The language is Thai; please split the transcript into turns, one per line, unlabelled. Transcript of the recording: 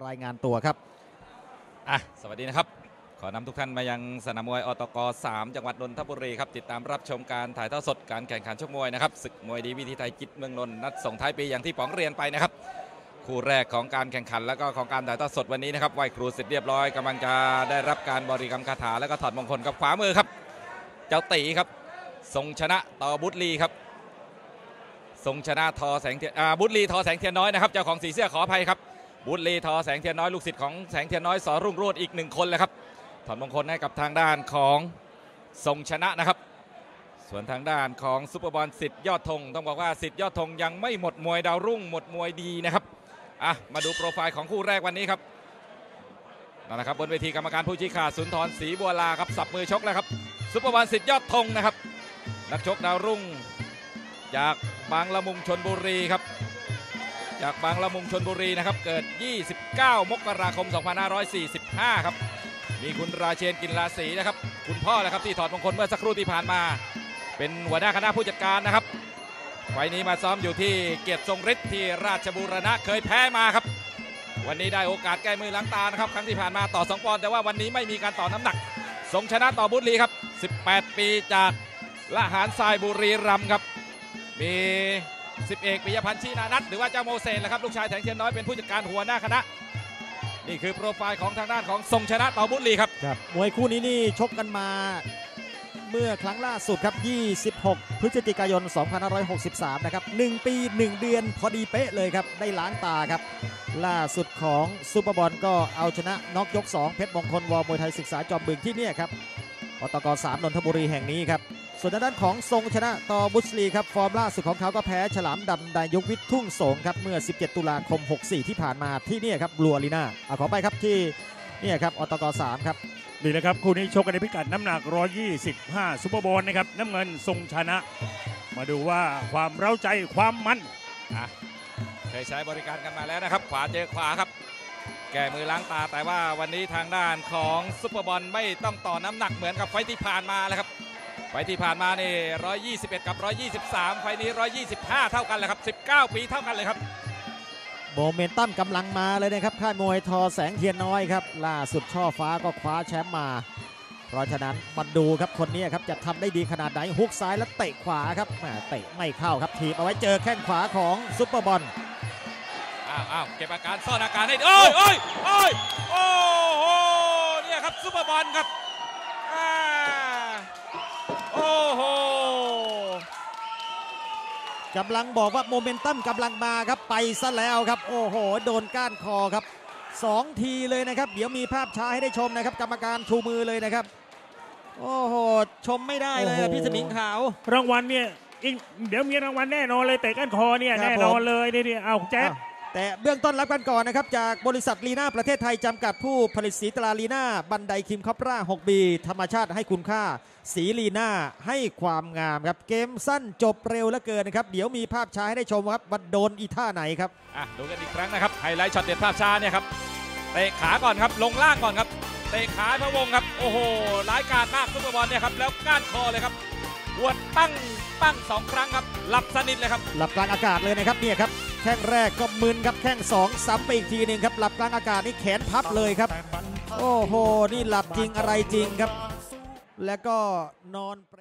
รายงานตัวครับ
สวัสดีนะครับขอนำทุกท่านมายังสนามมวยอตก3จังหวัดนนทบุรีครับติดตามรับชมการถ่ายทอดสดการแข่งขันชกมวยนะครับศึกมวยดีวิธีไทยจิตเมืองนนท์นัดส่งท้ายปีอย่างที่ป๋องเรียนไปนะครับคู่แรกของการแข่งขันแล้วก็ของการถ่ายทอดสดวันนี้นะครับไหว้ครูเสร็จเรียบร้อยกำลังจะได้รับการบริกรรมคาถาแล้วก็ถอดมงคลกับขวามือครับเจ้าตีครับทรงชนะต่อบุตรลีครับทรงชนะทอแสงเทียนบุตรลีทอแสงเทียนน้อยนะครับเจ้าของสีเสื้อขออภัยครับบุตรลีทอแสงเทียนน้อยลูกศิษย์ของแสงเทียนน้อยสรุ่งโรจน์อีก1คนเลยครับถอดมงคลให้กับทางด้านของทรงชนะนะครับส่วนทางด้านของซุปเปอร์บอลสิทธิ์ยอดธงต้องบอกว่าสิทธิ์ยอดธงยังไม่หมดมวยดาวรุ่งหมดมวยดีนะครับมาดูโปรไฟล์ของคู่แรกวันนี้ครับนั่นแหละครับบนเวทีกรรมการผู้ชี้ขาดสุนทรศรีบัวลาครับสับมือชกแล้วครับซุปเปอร์บอลสิทธิ์ยอดธงนะครับนักชกดาวรุ่งจากบางละมุงชลบุรีครับจากบางละมุงชลบุรีนะครับเกิด29มกราคม2545ครับมีคุณราเชนกินราศีนะครับคุณพ่อนะครับที่ถอดมงคลเมื่อสักครู่ที่ผ่านมาเป็นหัวหน้าคณะผู้จัดการนะครับไฟนี้มาซ้อมอยู่ที่เกียรติทรงฤทธิ์ที่ราชบูรณะเคยแพ้มาครับวันนี้ได้โอกาสแก้มือล้างตานะครับครั้งที่ผ่านมาต่อ2 ปอนด์แต่ว่าวันนี้ไม่มีการต่อน้ำหนักทรงชนะต่อบุตรลีครับ18ปีจากละหารทรายบุรีรัมย์ครับมี10 เอกปิยพันธ์ชีนานัทหรือว่าเจ้าโมเสสแหละครับลูกชายแสงเทียนน้อยเป็นผู้จัดการหัวหน้าคณะนี่คือโปรไฟล์ของทางด้านของทรงชนะต่อบุตรลีครับ
มวยคู่นี้นี่ชกกันมาเมื่อครั้งล่าสุดครับ26พฤศจิกายน2563นะครับ1 ปี 1 เดือนพอดีเป๊ะเลยครับได้ล้างตาครับล่าสุดของซุปเปอร์บอลก็เอาชนะน็อกยก2เพชรมงคลวมวยไทยศึกษาจอมบึงที่นี่ครับอตก3นนทบุรีแห่งนี้ครับส่วนด้านของทรงชนะต่อบุตรลีครับฟอร์มล่าสุดของเขาก็แพ้ฉลามดำนายกวิทย์ทุ่งสงครับเมื่อ17ตุลาคม64ที่ผ่านมาที่นี่ครับบัวลีน่าขอไปครับที่นี่ครับอตก3ครับ
นี่แหละครับคู่นี้ชกกันในพิกัดน้ำหนัก125ซุปเปอร์บอลนะครับน้ำเงินทรงชนะมาดูว่าความเร้าใจความมัน
เคยใช้บริการกันมาแล้วนะครับขวาเจอขวาครับแก้มือล้างตาแต่ว่าวันนี้ทางด้านของซุปเปอร์บอลไม่ต้องต่อน้ำหนักเหมือนกับไฟที่ผ่านมาแล้วครับไฟที่ผ่านมานี่121กับ123ไฟนี้125เท่ากันเลยครับ19 ปีเท่ากันเลยครับ
โมเมนตัมกำลังมาเลยนะครับค่ายมวยทอแสงเทียนน้อยครับล่าสุดช่อฟ้าก็คว้าแชมป์มาเพราะฉะนั้นมาดูครับคนนี้ครับจะทำได้ดีขนาดไหนฮุกซ้ายแล้วเตะขวาครับเตะไม่เข้าครับถีบเอาไว้เจอแข้งขวาของซุปเปอร์บอล
เก็บอาการซ่อนอาการให้โอ้ยโอ้โหเนี่ยครับซุปเปอร์บอลครับโอ้โห
กำลังบอกว่าโมเมนตัมกำลังมาครับไปซะแล้วครับโอ้โหโดนก้านคอครับ2 ทีเลยนะครับเดี๋ยวมีภาพช้าให้ได้ชมนะครับกรรมการชูมือเลยนะครับโอ้โหชมไม่ได้เลยพี่สมิงขาว
รางวัลเนี่ยเดี๋ยวมีรางวัลแน่นอนเลยเตะก้านคอเนี่ยแน่นอนเลยเนี่ยเอาแจ๊ด
แต่เบื้องต้นรับกันก่อนนะครับจากบริษัทลีน่าประเทศไทยจำกัดผู้ผลิตสีตราลีน่าบันไดคิมคอปรา 6B ธรรมชาติให้คุณค่าสีลีน่าให้ความงามครับเกมสั้นจบเร็วเหลือเกินนะครับเดี๋ยวมีภาพช้าให้ได้ชมครับว่าโดนอีท่าไหนครับ
ดูกันอีกครั้งนะครับไฮไลท์ช็อตเด็ดภาพช้าเนี่ยครับเตะขาก่อนครับลงล่างก่อนครับเตะขาพะวงครับโอ้โหร้ายกาจมากซุปเปอร์บอลเนี่ยครับแล้วก้านคอเลยครับหัวตั้ง2 ครั้งครับหลับสนิทเลยครับ
หลับกลางอากาศเลยนะครับเนี่ยครับแข้งแรกก็มึนครับแข้ง2ซ้ำไปอีกทีหนึ่งครับหลับกลางอากาศนี่แขนพับเลยครับโอ้โหนี่หลับจริงอะไรจริงครับแล้วก็นอน